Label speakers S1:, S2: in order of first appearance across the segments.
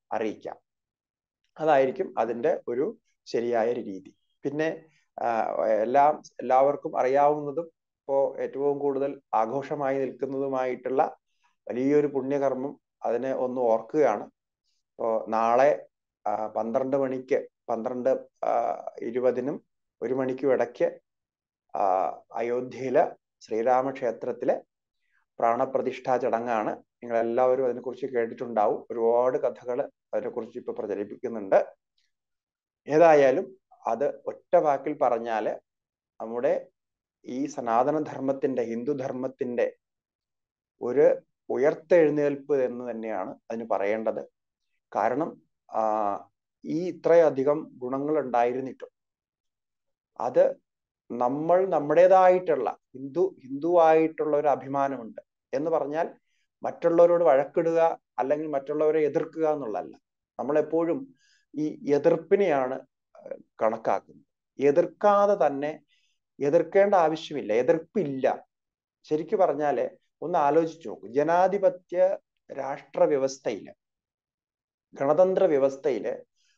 S1: അറിയിക്കാം. അതായിരിക്കും അതിൻ്റെ ഒരു ശരിയായ രീതി. പിന്നെ എല്ലാവർക്കും അറിയാവുന്നതും ഇപ്പോൾ ഏറ്റവും കൂടുതൽ ആഘോഷമായി നിൽക്കുന്നതുമായിട്ടുള്ള വലിയൊരു പുണ്യകർമ്മം അതിനെ ഒന്ന് ഓർക്കുകയാണ്. ഇപ്പോൾ നാളെ 12 മണിക്ക് 12:20 1 മണിക്കും ഇടയ്ക്ക് അയോധ്യയിലെ ശ്രീരാമക്ഷേത്രത്തിലെ പ്രാണപ്രതിഷ്ഠാ ചടങ്ങാണ്. നിങ്ങൾ എല്ലാവരും അതിനെക്കുറിച്ച് കേട്ടിട്ടുണ്ടാവും. ഒരുപാട് കഥകൾ അതിനെക്കുറിച്ച് ഇപ്പൊ പ്രചരിപ്പിക്കുന്നുണ്ട്. ഏതായാലും അത് ഒറ്റ വാക്കിൽ പറഞ്ഞാല് നമ്മുടെ ഈ സനാതനധർമ്മത്തിന്റെ ഹിന്ദുധർമ്മത്തിന്റെ ഒരു ഉയർത്തെഴുന്നേൽപ്പ് എന്ന് തന്നെയാണ് അതിന് പറയേണ്ടത്. കാരണം ഈ ഇത്രയധികം ഗുണങ്ങൾ ഉണ്ടായിരുന്നിട്ടും അത് നമ്മൾ നമ്മുടേതായിട്ടുള്ള ഹിന്ദുവായിട്ടുള്ള ഒരു അഭിമാനമുണ്ട് എന്ന് പറഞ്ഞാൽ മറ്റുള്ളവരോട് വഴക്കിടുക അല്ലെങ്കിൽ മറ്റുള്ളവരെ എതിർക്കുക എന്നുള്ളതല്ല. നമ്മളെപ്പോഴും ഈ എതിർപ്പിനെയാണ് കണക്കാക്കുന്നത്. എതിർക്കാതെ തന്നെ എതിർക്കേണ്ട ആവശ്യമില്ല, എതിർപ്പില്ല. ശരിക്കു പറഞ്ഞാല് ഒന്ന് ആലോചിച്ചു നോക്കൂ. ജനാധിപത്യ രാഷ്ട്ര വ്യവസ്ഥയില്, ഗണതന്ത്ര വ്യവസ്ഥയില്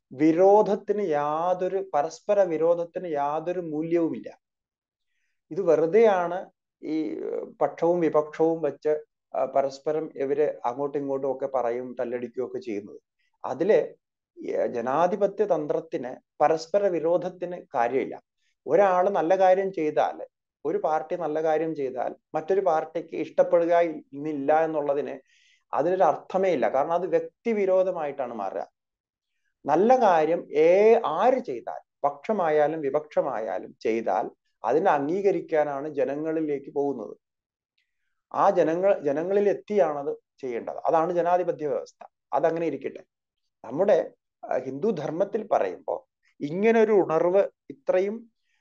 S1: പരസ്പര വിരോധത്തിന് യാതൊരു മൂല്യവുമില്ല. ഇത് വെറുതെയാണ് ഈ പക്ഷവും വിപക്ഷവും വെച്ച് പരസ്പരം ഇവര് അങ്ങോട്ടും ഇങ്ങോട്ടും ഒക്കെ പറയും, തല്ലടിക്കുകയൊക്കെ ചെയ്യുന്നത്. അതില് ജനാധിപത്യ തന്ത്രത്തിന് പരസ്പര വിരോധത്തിന് കാര്യമില്ല. ഒരാള് നല്ല കാര്യം ചെയ്താൽ, ഒരു പാർട്ടി നല്ല കാര്യം ചെയ്താൽ മറ്റൊരു പാർട്ടിക്ക് ഇഷ്ടപ്പെടുക ഇന്നില്ല എന്നുള്ളതിന് അതിനൊരു അർത്ഥമേ ഇല്ല. കാരണം അത് വ്യക്തിവിരോധമായിട്ടാണ് മാറുക. നല്ല കാര്യം ആര് ചെയ്താൽ, പക്ഷമായാലും വിപക്ഷമായാലും ചെയ്താൽ അതിനെ അംഗീകരിക്കാനാണ് ജനങ്ങളിലേക്ക് പോകുന്നത്. ആ ജനങ്ങളിൽ എത്തിയാണത് ചെയ്യേണ്ടത്. അതാണ് ജനാധിപത്യ വ്യവസ്ഥ. അതങ്ങനെ ഇരിക്കട്ടെ. നമ്മുടെ ഹിന്ദു ധർമ്മത്തിൽ പറയുമ്പോൾ ഇങ്ങനെ ഒരു ഉണർവ്, ഇത്രയും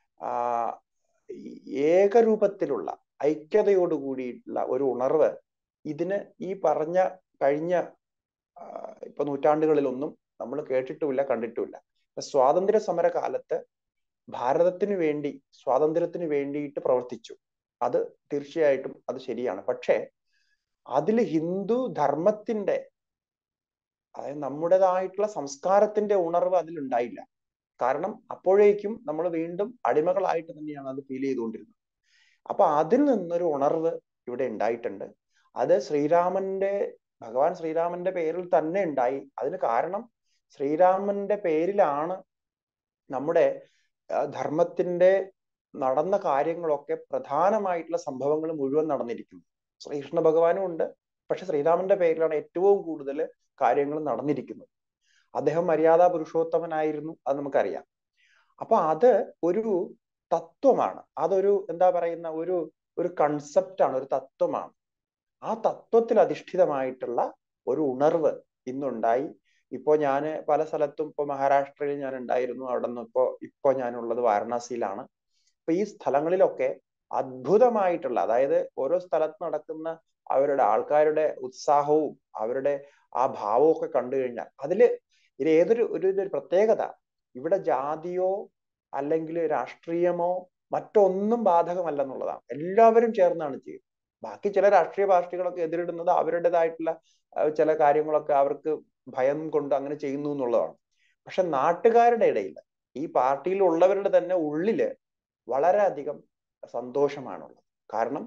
S1: ഏകരൂപത്തിലുള്ള ഐക്യതയോടുകൂടിയിട്ടുള്ള ഒരു ഉണർവ് ഇതിന് ഈ പറഞ്ഞ കഴിഞ്ഞ ഇപ്പൊ നൂറ്റാണ്ടുകളിലൊന്നും നമ്മൾ കേട്ടിട്ടുമില്ല, കണ്ടിട്ടുമില്ല. സ്വാതന്ത്ര്യ സമര കാലത്ത് ഭാരതത്തിന് വേണ്ടി, സ്വാതന്ത്ര്യത്തിന് വേണ്ടിയിട്ട് പ്രവർത്തിച്ചു. അത് തീർച്ചയായിട്ടും അത് ശരിയാണ്. പക്ഷേ അതിൽ ഹിന്ദു ധർമ്മത്തിന്റെ, അതായത് നമ്മുടേതായിട്ടുള്ള സംസ്കാരത്തിന്റെ ഉണർവ് അതിലുണ്ടായില്ല. കാരണം അപ്പോഴേക്കും നമ്മൾ വീണ്ടും അടിമകളായിട്ട് തന്നെയാണ് അത് ഫീൽ ചെയ്തുകൊണ്ടിരുന്നത്. അപ്പൊ അതിൽ നിന്നൊരു ഉണർവ് ഇവിടെ ഉണ്ടായിട്ടുണ്ട്. അത് ഭഗവാൻ ശ്രീരാമന്റെ പേരിൽ തന്നെ ഉണ്ടായി. അതിന് കാരണം ശ്രീരാമന്റെ പേരിലാണ് നമ്മുടെ ധർമ്മത്തിന്റെ നടന്ന കാര്യങ്ങളൊക്കെ, പ്രധാനമായിട്ടുള്ള സംഭവങ്ങൾ മുഴുവൻ നടന്നിരിക്കുന്നത്. ശ്രീകൃഷ്ണ ഭഗവാനും ഉണ്ട്, പക്ഷെ ശ്രീരാമന്റെ പേരിലാണ് ഏറ്റവും കൂടുതൽ കാര്യങ്ങൾ നടന്നിരിക്കുന്നത്. അദ്ദേഹം മര്യാദാ പുരുഷോത്തമനായിരുന്നു, അത് നമുക്കറിയാം. അപ്പൊ അത് ഒരു തത്വമാണ്, അതൊരു എന്താ പറയുന്ന ഒരു കൺസെപ്റ്റാണ്, ഒരു തത്വമാണ്. ആ തത്വത്തിൽ അധിഷ്ഠിതമായിട്ടുള്ള ഒരു ഉണർവ് ഇന്നുണ്ടായി. ഇപ്പോ ഞാൻ പല സ്ഥലത്തും, ഇപ്പൊ മഹാരാഷ്ട്രയിൽ ഞാൻ ഉണ്ടായിരുന്നു, അവിടെ നിന്ന് ഇപ്പോ ഞാനുള്ളത് വാരണാസിയിലാണ്. അപ്പൊ ഈ സ്ഥലങ്ങളിലൊക്കെ അത്ഭുതമായിട്ടുള്ള, അതായത് ഓരോ സ്ഥലത്ത് നടക്കുന്ന അവരുടെ ആൾക്കാരുടെ ഉത്സാഹവും അവരുടെ ആ ഭാവവും ഒക്കെ കണ്ടു കഴിഞ്ഞാൽ ഇത് ഏതൊരു പ്രത്യേകത, ഇവിടെ ജാതിയോ അല്ലെങ്കിൽ രാഷ്ട്രീയമോ മറ്റൊന്നും ബാധകമല്ലെന്നുള്ളതാണ്. എല്ലാവരും ചേർന്നാണ് ചെയ്യുന്നത്. ബാക്കി ചില രാഷ്ട്രീയ പാർട്ടികളൊക്കെ എതിരിടുന്നത് അവരുടേതായിട്ടുള്ള ചില കാര്യങ്ങളൊക്കെ അവർക്ക് ഭയം കൊണ്ട് അങ്ങനെ ചെയ്യുന്നു എന്നുള്ളതാണ്. പക്ഷെ നാട്ടുകാരുടെ ഇടയിൽ, ഈ പാർട്ടിയിൽ ഉള്ളവരുടെ തന്നെ ഉള്ളില് വളരെയധികം സന്തോഷമാണുള്ളത്. കാരണം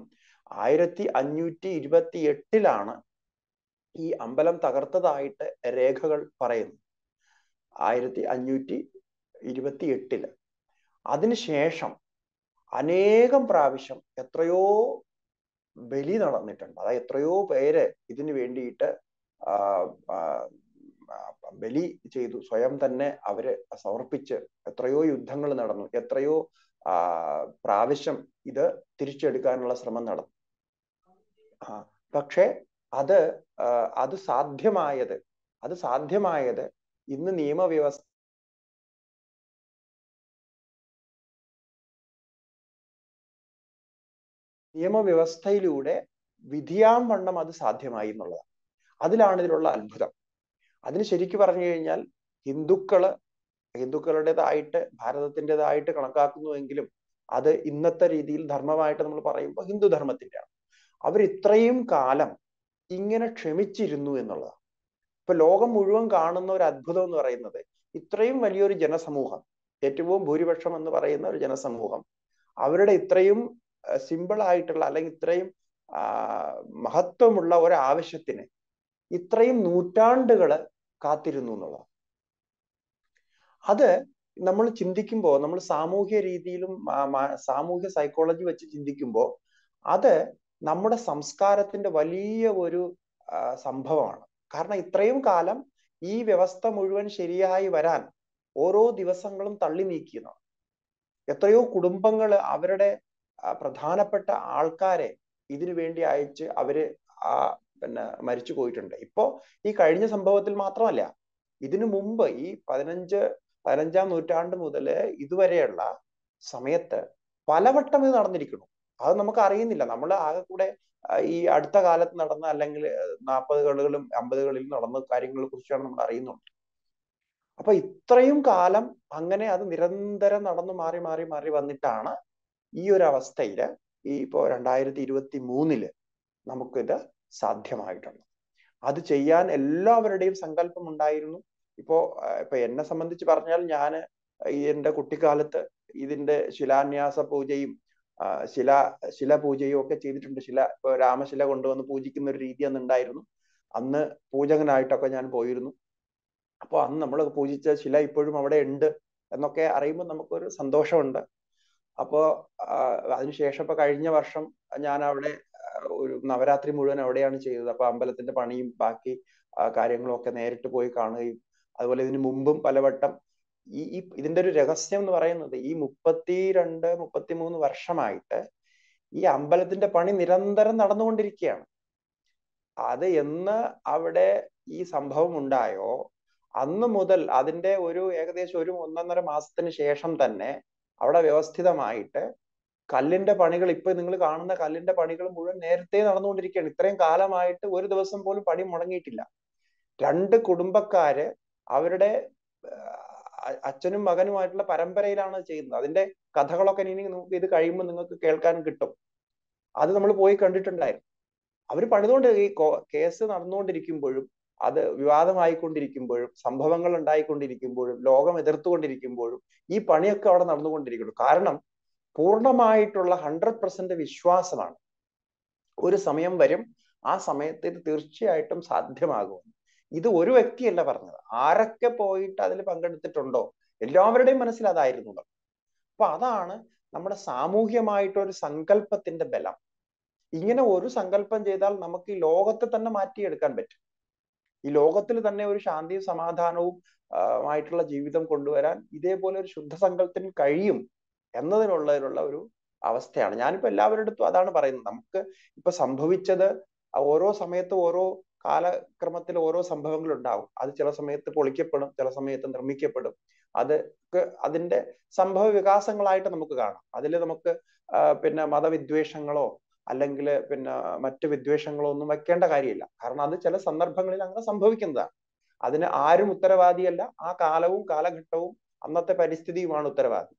S1: 1528 ഈ അമ്പലം തകർത്തതായിട്ട് രേഖകൾ പറയുന്നു. 1528 അതിനുശേഷം അനേകം പ്രാവശ്യം എത്രയോ ബലി നടന്നിട്ടുണ്ട്. അതായത് എത്രയോ പേര് ഇതിനു വേണ്ടിയിട്ട് ബലി ചെയ്തു, സ്വയം തന്നെ അവര് സമർപ്പിച്ച് എത്രയോ യുദ്ധങ്ങൾ നടന്നു, എത്രയോ പ്രാവശ്യം ഇത് തിരിച്ചെടുക്കാനുള്ള ശ്രമം നടന്നു. പക്ഷെ അത് സാധ്യമായത് ഇന്ന് നിയമവ്യവസ്ഥയിലൂടെ വിധിയാം വണ്ണം അത് സാധ്യമായി എന്നുള്ളതാണ്. അതിലാണ് ഇതിലുള്ള അത്ഭുതം. അതിന് ശരിക്കു പറഞ്ഞു കഴിഞ്ഞാൽ ഹിന്ദുക്കളുടേതായിട്ട്, ഭാരതത്തിൻ്റെതായിട്ട് കണക്കാക്കുന്നുവെങ്കിലും അത് ഇന്നത്തെ രീതിയിൽ ധർമ്മമായിട്ട് നമ്മൾ പറയുമ്പോൾ ഹിന്ദുധർമ്മത്തിൻ്റെയാണ്. അവർ ഇത്രയും കാലം ഇങ്ങനെ ക്ഷമിച്ചിരുന്നു എന്നുള്ളതാണ്. ഇപ്പൊ ലോകം മുഴുവൻ കാണുന്ന ഒരു അത്ഭുതം എന്ന് പറയുന്നത് ഇത്രയും വലിയൊരു ജനസമൂഹം, ഏറ്റവും ഭൂരിപക്ഷം എന്ന് പറയുന്ന ഒരു ജനസമൂഹം, അവരുടെ ഇത്രയും സിമ്പിൾ ആയിട്ടുള്ള അല്ലെങ്കിൽ ഇത്രയും മഹത്വമുള്ള ഒരു ആവശ്യത്തിന് ഇത്രയും നൂറ്റാണ്ടുകള് കാത്തിരുന്നു എന്നുള്ളത്. അത് നമ്മൾ ചിന്തിക്കുമ്പോൾ, നമ്മൾ സാമൂഹ്യ രീതിയിലും സാമൂഹ്യ സൈക്കോളജി വെച്ച് ചിന്തിക്കുമ്പോൾ അത് നമ്മുടെ സംസ്കാരത്തിന്റെ വലിയ ഒരു സംഭവമാണ്. കാരണം ഇത്രയും കാലം ഈ വ്യവസ്ഥ മുഴുവൻ ശരിയായി വരാൻ ഓരോ ദിവസങ്ങളും തള്ളി നീക്കിയതാണ്. എത്രയോ കുടുംബങ്ങൾ അവരുടെ പ്രധാനപ്പെട്ട ആൾക്കാരെ ഇതിനു വേണ്ടി അയച്ച് അവര് മരിച്ചു പോയിട്ടുണ്ട്. ഇപ്പോ ഈ കഴിഞ്ഞ സംഭവത്തിൽ മാത്രമല്ല, ഇതിനു മുമ്പ് ഈ 15ാം നൂറ്റാണ്ട് മുതൽ ഇതുവരെയുള്ള സമയത്ത് പലവട്ടം ഇത് നടന്നിരിക്കുന്നു. അത് നമുക്ക് അറിയുന്നില്ല. നമ്മൾ ആകെ കൂടെ ഈ അടുത്ത കാലത്ത് നടന്ന അല്ലെങ്കിൽ 40കളിലും 50കളിലും നടന്ന കാര്യങ്ങളെ കുറിച്ചാണ് നമ്മൾ അറിയുന്നുണ്ട്. അപ്പൊ ഇത്രയും കാലം അങ്ങനെ അത് നിരന്തരം നടന്നു മാറി മാറി മാറി വന്നിട്ടാണ് ഈ ഒരു അവസ്ഥയില് ഇപ്പോ 2023 നമുക്കിത് സാധ്യമായിട്ടുണ്ട്. അത് ചെയ്യാൻ എല്ലാവരുടെയും സങ്കല്പം ഉണ്ടായിരുന്നു. ഇപ്പോ എന്നെ സംബന്ധിച്ച് പറഞ്ഞാൽ ഞാൻ എന്റെ കുട്ടിക്കാലത്ത് ഇതിന്റെ ശിലാന്യാസ പൂജയും ശില പൂജയും ഒക്കെ ചെയ്തിട്ടുണ്ട്. ഇപ്പൊ രാമശില കൊണ്ടുവന്ന് പൂജിക്കുന്ന ഒരു രീതി അന്ന് ഉണ്ടായിരുന്നു. അന്ന് പൂജകനായിട്ടൊക്കെ ഞാൻ പോയിരുന്നു. അപ്പൊ അന്ന് നമ്മൾ പൂജിച്ച ശില ഇപ്പോഴും അവിടെ ഉണ്ട് എന്നൊക്കെ അറിയുമ്പോൾ നമുക്കൊരു സന്തോഷമുണ്ട്. അപ്പോ അതിനുശേഷം ഇപ്പൊ കഴിഞ്ഞ വർഷം ഞാൻ അവിടെ ഒരു നവരാത്രി മുഴുവൻ അവിടെയാണ് ചെയ്തത്. അപ്പൊ അമ്പലത്തിന്റെ പണിയും ബാക്കി കാര്യങ്ങളും ഒക്കെ നേരിട്ട് പോയി കാണുകയും, അതുപോലെ ഇതിനു മുമ്പും പലവട്ടം ഇതിന്റെ ഒരു രഹസ്യം എന്ന് പറയുന്നത് ഈ 32-33 വർഷമായിട്ട് ഈ അമ്പലത്തിന്റെ പണി നിരന്തരം നടന്നുകൊണ്ടിരിക്കുകയാണ്. അത് എന്ന് അവിടെ ഈ സംഭവം ഉണ്ടായോ അന്ന് മുതൽ അതിന്റെ ഏകദേശം ഒരു 1.5 മാസത്തിന് ശേഷം തന്നെ അവിടെ വ്യവസ്ഥിതമായിട്ട് കല്ലിന്റെ പണികൾ, ഇപ്പൊ നിങ്ങൾ കാണുന്ന കല്ലിന്റെ പണികൾ മുഴുവൻ നേരത്തെ നടന്നുകൊണ്ടിരിക്കുകയാണ്. ഇത്രയും കാലമായിട്ട് ഒരു ദിവസം പോലും പണി മുടങ്ങിയിട്ടില്ല. 2 കുടുംബക്കാര് അവരുടെ അച്ഛനും മകനുമായിട്ടുള്ള പരമ്പരയിലാണ് ചെയ്യുന്നത്. അതിന്റെ കഥകളൊക്കെ ഇനി നമുക്ക് ഇത് കഴിയുമ്പോൾ നിങ്ങൾക്ക് കേൾക്കാൻ കിട്ടും. അത് നമ്മൾ പോയി കണ്ടിട്ടുണ്ടായിരുന്നു. അവർ പണിതുകൊണ്ട് ഈ കേസ് നടന്നുകൊണ്ടിരിക്കുമ്പോഴും, അത് വിവാദമായിക്കൊണ്ടിരിക്കുമ്പോഴും, സംഭവങ്ങൾ ഉണ്ടായിക്കൊണ്ടിരിക്കുമ്പോഴും, ലോകം എതിർത്തുകൊണ്ടിരിക്കുമ്പോഴും ഈ പണിയൊക്കെ അവിടെ നടന്നുകൊണ്ടിരിക്കുന്നു. കാരണം പൂർണ്ണമായിട്ടുള്ള 100% വിശ്വാസമാണ്. ഒരു സമയം വരും, ആ സമയത്ത് ഇത് തീർച്ചയായിട്ടും സാധ്യമാകും. ഇത് ഒരു വ്യക്തിയല്ല പറഞ്ഞത്, ആരൊക്കെ പോയിട്ട് അതിൽ പങ്കെടുത്തിട്ടുണ്ടോ എല്ലാവരുടെയും മനസ്സിൽ അതായിരുന്നു. അപ്പൊ അതാണ് നമ്മുടെ സാമൂഹ്യമായിട്ടൊരു സങ്കല്പത്തിന്റെ ബലം. ഇങ്ങനെ ഒരു സങ്കല്പം ചെയ്താൽ നമുക്ക് ഈ ലോകത്തെ തന്നെ മാറ്റിയെടുക്കാൻ പറ്റും. ഈ ലോകത്തിൽ തന്നെ ഒരു ശാന്തിയും സമാധാനവും ആയിട്ടുള്ള ജീവിതം കൊണ്ടുവരാൻ ഇതേപോലെ ഒരു ശുദ്ധസങ്കല്പത്തിന് കഴിയും എന്നതിനുള്ള ഒരു അവസ്ഥയാണ്. ഞാനിപ്പോ എല്ലാവരുടെ അടുത്തും അതാണ് പറയുന്നത്. നമുക്ക് ഇപ്പൊ സംഭവിച്ചത് ഓരോ സമയത്ത് ഓരോ കാലക്രമത്തിൽ ഓരോ സംഭവങ്ങൾ ഉണ്ടാവും. അത് ചില സമയത്ത് പൊളിക്കപ്പെടും, ചില സമയത്ത് നിർമ്മിക്കപ്പെടും. അതിന്റെ സംഭവ വികാസങ്ങളായിട്ട് നമുക്ക് കാണാം. അതിൽ നമുക്ക് മതവിദ്വേഷങ്ങളോ അല്ലെങ്കിൽ മറ്റ് വിദ്വേഷങ്ങളോ ഒന്നും വെക്കേണ്ട കാര്യമില്ല. കാരണം അത് ചില സന്ദർഭങ്ങളിൽ അങ്ങനെ സംഭവിക്കുന്നതാണ്. അതിന് ആരും ഉത്തരവാദിയല്ല. ആ കാലവും കാലഘട്ടവും അന്നത്തെ പരിസ്ഥിതിയുമാണ് ഉത്തരവാദി.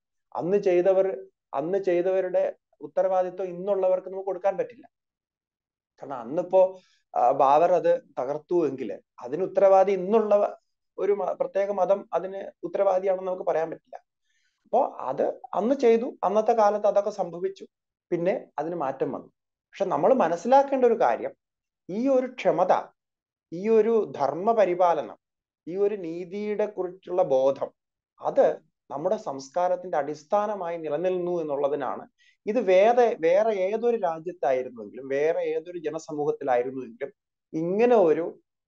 S1: അന്ന് ചെയ്തവരുടെ ഉത്തരവാദിത്വം ഇന്നുള്ളവർക്ക് നമുക്ക് കൊടുക്കാൻ പറ്റില്ല. കാരണം അന്നിപ്പോ ബാബർ അത് തകർത്തു എങ്കിൽ അതിന് ഉത്തരവാദി ഇന്നുള്ള ഒരു പ്രത്യേക മതം അതിന് ഉത്തരവാദിയാണെന്ന് നമുക്ക് പറയാൻ പറ്റില്ല. അപ്പോ അത് അന്ന് ചെയ്തു, അന്നത്തെ കാലത്ത് അതൊക്കെ സംഭവിച്ചു, പിന്നെ അതിന് മാറ്റം വന്നു. പക്ഷെ നമ്മൾ മനസ്സിലാക്കേണ്ട ഒരു കാര്യം, ഈ ഒരു ക്ഷമത, ഈ ഒരു ധർമ്മ പരിപാലനം, ഈ ഒരു നീതിയുടെ കുറിച്ചുള്ള ബോധം, അത് നമ്മുടെ സംസ്കാരത്തിന്റെ അടിസ്ഥാനമായി നിലനിൽക്കുന്നു എന്നുള്ളതിനാണ്. ഇത് വേറെ ഏതൊരു രാജ്യത്തായിരുന്നുവെങ്കിലും, വേറെ ഏതൊരു ജനസമൂഹത്തിലായിരുന്നുവെങ്കിലും ഇങ്ങനെ ഒരു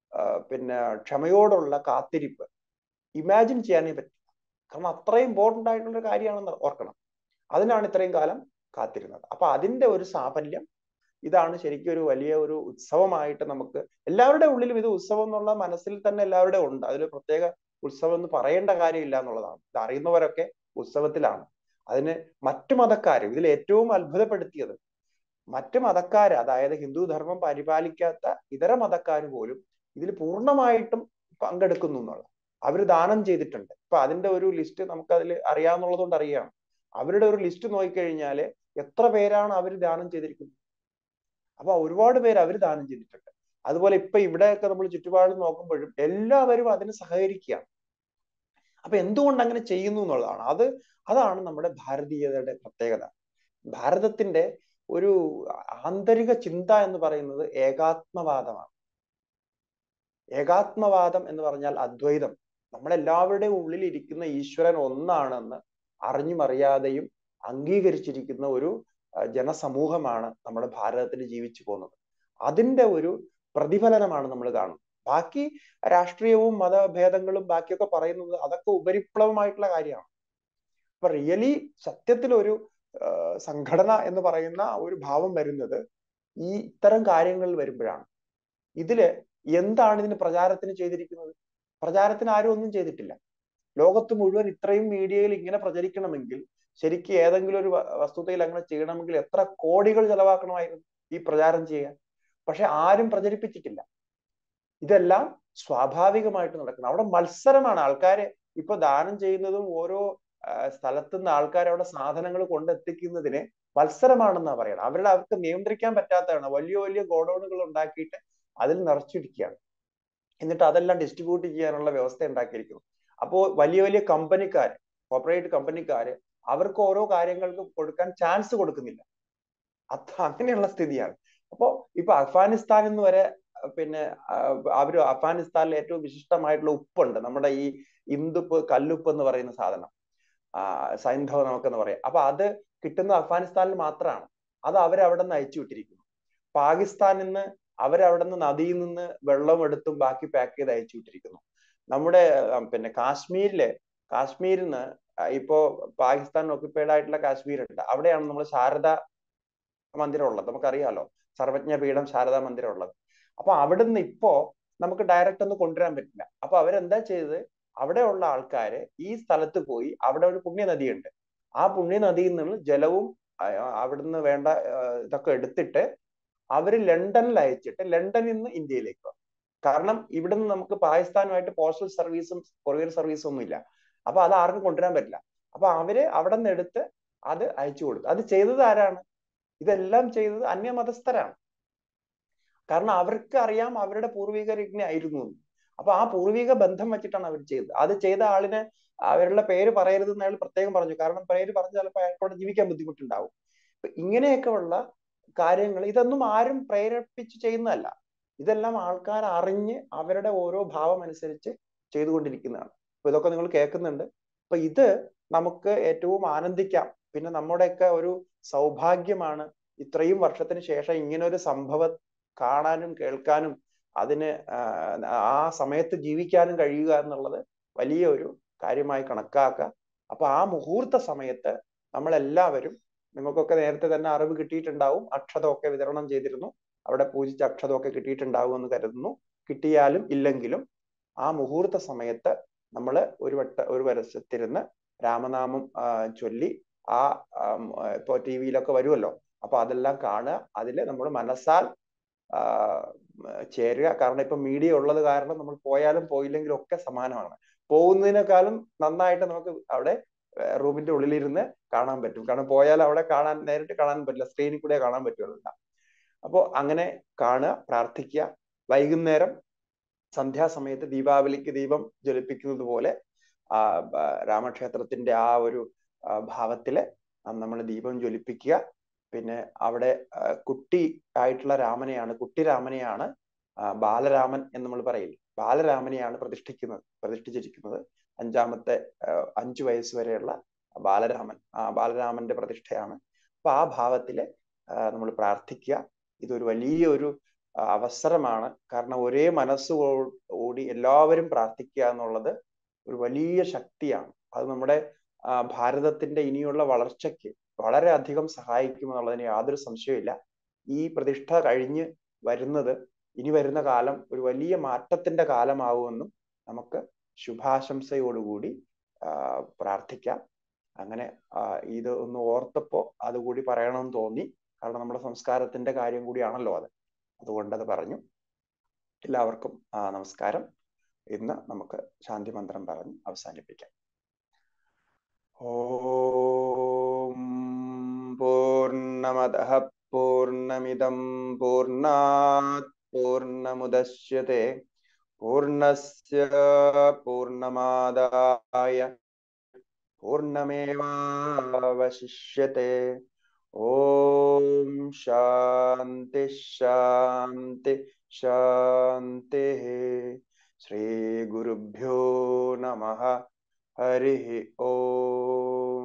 S1: ക്ഷമയോടുള്ള കാത്തിരിപ്പ് ഇമാജിൻ ചെയ്യാനേ പറ്റില്ല. കാരണം അത്രയും ഇമ്പോർട്ടൻ്റ് ആയിട്ടുള്ള കാര്യമാണെന്ന് ഓർക്കണം. അതിനാണ് ഇത്രയും കാലം കാത്തിരുന്നത്. അപ്പൊ അതിന്റെ ഒരു സാഫല്യം ഇതാണ്. ശരിക്കും ഒരു വലിയ ഒരു ഉത്സവമായിട്ട് നമുക്ക് എല്ലാവരുടെ ഉള്ളിലും ഇത് ഉത്സവം എന്നുള്ള മനസ്സിൽ തന്നെ എല്ലാവരുടെ ഉണ്ട്. അതിൽ പ്രത്യേക ഉത്സവം എന്ന് പറയേണ്ട കാര്യമില്ല എന്നുള്ളതാണ്. ഇത് അറിയുന്നവരൊക്കെ ഉത്സവത്തിലാണ്. അതിന് മറ്റു മതക്കാര്, ഇതിൽ ഏറ്റവും അത്ഭുതപ്പെടുത്തിയത് മറ്റു മതക്കാര്, അതായത് ഹിന്ദു ധർമ്മം പരിപാലിക്കാത്ത ഇതര മതക്കാർ പോലും ഇതിൽ പൂർണ്ണമായിട്ടും പങ്കെടുക്കുന്നു എന്നുള്ള. അവർ ദാനം ചെയ്തിട്ടുണ്ട്. ഇപ്പൊ അതിന്റെ ഒരു ലിസ്റ്റ് നമുക്ക് അതിൽ അറിയാവുന്നത് കൊണ്ട് അറിയാം. അവരുടെ ഒരു ലിസ്റ്റ് നോക്കിക്കഴിഞ്ഞാല് എത്ര പേരാണ് അവർ ദാനം ചെയ്തിരിക്കുന്നത്. അപ്പൊ ഒരുപാട് പേര് അവർ ദാനം ചെയ്തിട്ടുണ്ട്. അതുപോലെ ഇപ്പൊ ഇവിടെയൊക്കെ നമ്മൾ ചുറ്റുപാട് നോക്കുമ്പോഴും എല്ലാവരും അതിന് സഹകരിക്കുക. അപ്പൊ എന്തുകൊണ്ട് അങ്ങനെ ചെയ്യുന്നു എന്നുള്ളതാണ്. അതാണ് നമ്മുടെ ഭാരതീയതയുടെ പ്രത്യേകത. ഭാരതത്തിന്റെ ഒരു ആന്തരിക ചിന്ത എന്ന് പറയുന്നത് ഏകാത്മവാദമാണ്. ഏകാത്മവാദം എന്ന് പറഞ്ഞാൽ അദ്വൈതം. നമ്മളെല്ലാവരുടെയും ഉള്ളിൽ ഇരിക്കുന്ന ഈശ്വരൻ ഒന്നാണെന്ന് അറിഞ്ഞും അറിയാതെയും അംഗീകരിച്ചിരിക്കുന്ന ഒരു ജനസമൂഹമാണ് നമ്മുടെ ഭാരതത്തിൽ ജീവിച്ചു പോകുന്നത്. അതിന്റെ ഒരു പ്രതിഫലനമാണ് നമ്മൾ കാണുന്നത്. ബാക്കി രാഷ്ട്രീയവും മതഭേദങ്ങളും ബാക്കിയൊക്കെ പറയുന്നത് അതൊക്കെ ഉപരിപ്ലവമായിട്ടുള്ള കാര്യമാണ്. അപ്പൊ റിയലി സത്യത്തിൽ ഒരു സംഘടന എന്ന് പറയുന്ന ഒരു ഭാവം വരുന്നത് ഈ ഇത്തരം കാര്യങ്ങളിൽ വരുമ്പോഴാണ്. ഇതില് എന്താണ് ഇതിന് പ്രചാരത്തിന് ചെയ്തിരിക്കുന്നത്? പ്രചാരത്തിന് ആരും ഒന്നും ചെയ്തിട്ടില്ല. ലോകത്ത് മുഴുവൻ ഇത്രയും മീഡിയയിൽ ഇങ്ങനെ പ്രചരിക്കണമെങ്കിൽ ശരിക്കും ഏതെങ്കിലും ഒരു വസ്തുതയിൽ അങ്ങനെ ചെയ്യണമെങ്കിൽ എത്ര കോടികൾ ചെലവാക്കണമായിരുന്നു ഈ പ്രചാരം ചെയ്യാൻ. പക്ഷെ ആരും പ്രചരിപ്പിച്ചിട്ടില്ല. ഇതെല്ലാം സ്വാഭാവികമായിട്ട് നടക്കണം. അവിടെ മത്സരമാണ്. ആൾക്കാരെ ഇപ്പൊ ദാനം ചെയ്യുന്നതും ഓരോ സ്ഥലത്തുനിന്ന് ആൾക്കാർ അവിടെ സാധനങ്ങൾ കൊണ്ടെത്തിക്കുന്നതിന് മത്സരമാണെന്നാ പറയണം. അവർക്ക് നിയന്ത്രിക്കാൻ പറ്റാത്തതാണ്. വലിയ വലിയ ഗോഡൌണുകൾ ഉണ്ടാക്കിയിട്ട് അതിൽ നിറച്ചിരിക്കുകയാണ്. എന്നിട്ട് അതെല്ലാം ഡിസ്ട്രിബ്യൂട്ട് ചെയ്യാനുള്ള വ്യവസ്ഥ ഉണ്ടാക്കിയിരിക്കുന്നു. അപ്പോൾ വലിയ വലിയ കമ്പനിക്കാർ, കോർപ്പറേറ്റ് കമ്പനിക്കാര് അവർക്ക് ഓരോ കാര്യങ്ങൾക്ക് കൊടുക്കാൻ ചാൻസ് കൊടുക്കുന്നില്ല. അങ്ങനെയുള്ള സ്ഥിതിയാണ്. അപ്പോ ഇപ്പൊ അഫ്ഗാനിസ്ഥാനിൽ നിന്ന് വരെ പിന്നെ അവര് അഫ്ഗാനിസ്ഥാനിൽ ഏറ്റവും വിശിഷ്ടമായിട്ടുള്ള ഉപ്പുണ്ട്, നമ്മുടെ ഈ ഇന്ദുപ്പ്, കല്ലുപ്പ് എന്ന് പറയുന്ന സാധനം, സൈന്ധവ നമുക്കെന്ന് പറയാം. അപ്പൊ അത് കിട്ടുന്നത് അഫ്ഗാനിസ്ഥാനിൽ മാത്രമാണ്. അത് അവരവിടെ നിന്ന് അയച്ചു വിട്ടിരിക്കുന്നു. പാകിസ്ഥാനിൽ നിന്ന് അവരവിടെ നിന്ന് നദിയിൽ നിന്ന് വെള്ളം എടുത്തും ബാക്കി പാക്ക് ചെയ്ത് അയച്ചു വിട്ടിരിക്കുന്നു. നമ്മുടെ പിന്നെ കാശ്മീരിൽ നിന്ന് ഇപ്പോ പാകിസ്ഥാൻ ഒക്യുപ്പൈഡ് ആയിട്ടുള്ള കാശ്മീർ ഉണ്ട്. അവിടെയാണ് നമ്മൾ ശാരദ മന്ദിരം ഉള്ളത്. നമുക്കറിയാലോ, സർവജ്ഞ പീഠം ശാരദാ മന്ദിരം ഉള്ളത്. അപ്പൊ അവിടുന്ന് ഇപ്പോ നമുക്ക് ഡയറക്റ്റ് ഒന്നും കൊണ്ടുവരാൻ പറ്റില്ല. അപ്പൊ അവരെന്താ ചെയ്തത്, അവിടെയുള്ള ആൾക്കാര് ഈ സ്ഥലത്ത് പോയി, അവിടെ ഒരു പുണ്യനദിയുണ്ട്, ആ പുണ്യനദിയിൽ നിന്ന് ജലവും അവിടുന്ന് വേണ്ട ഇതൊക്കെ എടുത്തിട്ട് അവര് ലണ്ടനിൽ അയച്ചിട്ട് ലണ്ടനിൽ നിന്ന് ഇന്ത്യയിലേക്ക് വന്നു. കാരണം ഇവിടുന്ന് നമുക്ക് പാകിസ്ഥാനുമായിട്ട് പോസ്റ്റൽ സർവീസും കൊറിയർ സർവീസും ഒന്നും ഇല്ല. അപ്പൊ അത് ആർക്കും കൊണ്ടുവരാൻ പറ്റില്ല. അപ്പൊ അവര് അവിടെ നിന്ന് എടുത്ത് അത് അയച്ചു കൊടുത്തു. അത് ചെയ്തത് ആരാണ്? ഇതെല്ലാം ചെയ്തത് അന്യമതസ്ഥരാണ്. കാരണം അവർക്ക് അറിയാം അവരുടെ പൂർവികർ ഇങ്ങനെ ആയിരുന്നു. അപ്പൊ ആ പൂർവിക ബന്ധം വെച്ചിട്ടാണ് അവർ ചെയ്തത്. അത് ചെയ്ത ആളിന് അവരുടെ പേര് പറയരുതെന്ന് അയാൾ പ്രത്യേകം പറഞ്ഞു. കാരണം പേര് പറഞ്ഞാൽ ചിലപ്പോൾ അയാൾക്കോടെ ജീവിക്കാൻ ബുദ്ധിമുട്ടുണ്ടാവും. ഇങ്ങനെയൊക്കെ ഉള്ള കാര്യങ്ങൾ ഇതൊന്നും ആരും പ്രേരിപ്പിച്ച് ചെയ്യുന്നതല്ല. ഇതെല്ലാം ആൾക്കാർ അറിഞ്ഞ് അവരുടെ ഓരോ ഭാവം അനുസരിച്ച് ചെയ്തുകൊണ്ടിരിക്കുന്നതാണ്. അപ്പൊ ഇതൊക്കെ നിങ്ങൾ കേൾക്കുന്നുണ്ട്. അപ്പൊ ഇത് നമുക്ക് ഏറ്റവും ആനന്ദിക്കാം. പിന്നെ നമ്മുടെയൊക്കെ ഒരു സൗഭാഗ്യമാണ് ഇത്രയും വർഷത്തിന് ശേഷം ഇങ്ങനെ ഒരു സംഭവം കാണാനും കേൾക്കാനും അതിന് ആ സമയത്ത് ജീവിക്കാനും കഴിയുക എന്നുള്ളത് വലിയ ഒരു കാര്യമായി കണക്കാക്കുക. അപ്പൊ ആ മുഹൂർത്ത സമയത്ത് നമ്മളെല്ലാവരും, നിങ്ങൾക്കൊക്കെ നേരത്തെ തന്നെ അറിവ് കിട്ടിയിട്ടുണ്ടാവും, അക്ഷതമൊക്കെ വിതരണം ചെയ്തിരുന്നു. അവിടെ പൂജിച്ച അക്ഷതമൊക്കെ കിട്ടിയിട്ടുണ്ടാവും എന്ന് കരുതുന്നു. കിട്ടിയാലും ഇല്ലെങ്കിലും ആ മുഹൂർത്ത സമയത്ത് നമ്മൾ ഒരു വശത്തിരുന്ന് രാമനാമം ചൊല്ലി ഇപ്പൊ ടി വിയിലൊക്കെ വരുമല്ലോ, അപ്പൊ അതെല്ലാം കാണുക. അതിൽ നമ്മൾ മനസ്സാൽ ചേരുക. കാരണം ഇപ്പൊ മീഡിയ ഉള്ളത് കാരണം നമ്മൾ പോയാലും പോയില്ലെങ്കിലും ഒക്കെ സമാനമാണ്. പോകുന്നതിനേക്കാളും നന്നായിട്ട് നമുക്ക് അവിടെ റൂമിന്റെ ഉള്ളിലിരുന്ന് കാണാൻ പറ്റും. കാരണം പോയാൽ അവിടെ നേരിട്ട് കാണാൻ പറ്റില്ല, സ്ക്രീനിൽ കൂടെ കാണാൻ പറ്റുമല്ലോ. അപ്പോൾ അങ്ങനെ കാണുക, പ്രാർത്ഥിക്കുക. വൈകുന്നേരം സന്ധ്യാസമയത്ത് ദീപാവലിക്ക് ദീപം ജ്വലിപ്പിക്കുന്നത് പോലെ രാമക്ഷേത്രത്തിന്റെ ആ ഒരു ഭാവത്തില് നമ്മൾ ദീപം ജ്വലിപ്പിക്കുക. പിന്നെ അവിടെ കുട്ടി ആയിട്ടുള്ള രാമനെയാണ്, കുട്ടിരാമനെയാണ് ബാലരാമൻ എന്ന് നമ്മൾ പറയില്ലേ, ബാലരാമനെയാണ് പ്രതിഷ്ഠിച്ചിരിക്കുന്നത്. 5 വയസ്സ് വരെയുള്ള ബാലരാമന്റെ പ്രതിഷ്ഠയാണ്. അപ്പൊ ആ ഭാവത്തില് നമ്മൾ പ്രാർത്ഥിക്കുക. ഇതൊരു വലിയൊരു അവസരമാണ്. കാരണം ഒരേ മനസ്സോടി എല്ലാവരും പ്രാർത്ഥിക്കുക എന്നുള്ളത് ഒരു വലിയ ശക്തിയാണ്. അത് നമ്മുടെ ഭാരതത്തിന്റെ ഇനിയുള്ള വളർച്ചയ്ക്ക് വളരെയധികം സഹായിക്കുമെന്നുള്ളതിന് യാതൊരു സംശയമില്ല. ഈ പ്രതിഷ്ഠ കഴിഞ്ഞ് വരുന്നത്, ഇനി വരുന്ന കാലം ഒരു വലിയ മാറ്റത്തിന്റെ കാലമാവുമെന്നും നമുക്ക് ശുഭാശംസയോടുകൂടി പ്രാർത്ഥിക്കാം. അങ്ങനെ ഇത് ഒന്ന് ഓർത്തപ്പോ അതുകൂടി പറയണമെന്ന് തോന്നി. കാരണം നമ്മുടെ സംസ്കാരത്തിന്റെ കാര്യം കൂടിയാണല്ലോ അത്. അതുകൊണ്ടത് പറഞ്ഞു. എല്ലാവർക്കും നമസ്കാരം. ഇന്ന് നമുക്ക് ശാന്തി മന്ത്രം പറഞ്ഞ് അവസാനിപ്പിക്കാം. ഓം പൂർണ്ണമദഃ പൂർണ്ണമിദം പൂർണ്ണാത് पूर्णमुदच्यते पूर्णस्य पूर्णमादाय पूर्णमेवावशिष्यते। ओम शांति शांति शांति। श्री गुरुभ्यो नमः। हरि ओम।